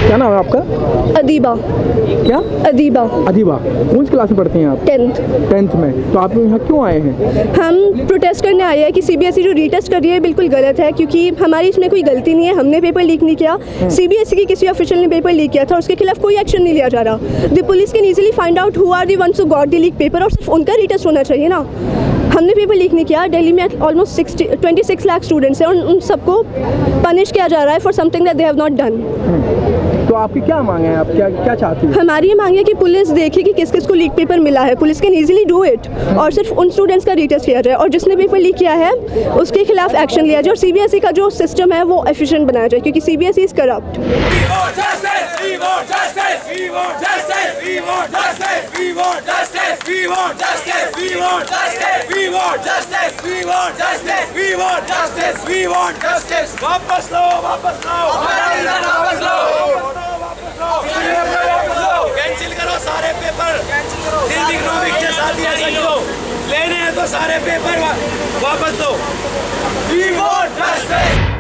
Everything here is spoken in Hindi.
क्या नाम है आपका? अदीबा। क्या? अदीबा। अदीबा। कौन सी क्लास में पढ़ती हैं आप? 10th में। तो आप यहाँ क्यों आए हैं? हम प्रोटेस्ट करने आए हैं कि सीबीएसई जो रीटेस्ट कर रही है बिल्कुल गलत है, क्योंकि हमारी इसमें कोई गलती नहीं है, हमने पेपर लीक नहीं किया। सीबीएसई की किसी ऑफिशियल ने पेपर लीक किया था, उसके खिलाफ कोई एक्शन नहीं लिया जा रहा। The police can easily find out who are the ones who got the leak paper, और सिर्फ उनका रीटेस्ट होना चाहिए ना। हमने पेपर लीक नहीं किया। दिल्ली में ऑलमोस्ट 26 लाख स्टूडेंट्स हैं और उन सबको पनिश किया जा रहा है for something that they have not done. तो आपकी क्या मांग है? आप क्या चाहती हैं? हमारी ये मांग है कि पुलिस देखे कि किस किस को लीक पेपर मिला है। Police can easily do it, और सिर्फ उन स्टूडेंट्स का रीटेस्ट किया जाए, और जिसने पेपर लीक किया है उसके खिलाफ एक्शन लिया जाए, और सीबीएसई का जो सिस्टम है वो एफिशिएंट बनाया जाए, क्योंकि सीबीएसई इज करप्ट। वापस लो, वापस लो, वापस लो, कैंसिल करो सारे पेपर, इकोनॉमिक के साथ ये समझो, लेने हैं तो सारे पेपर वापस दो। We want justice.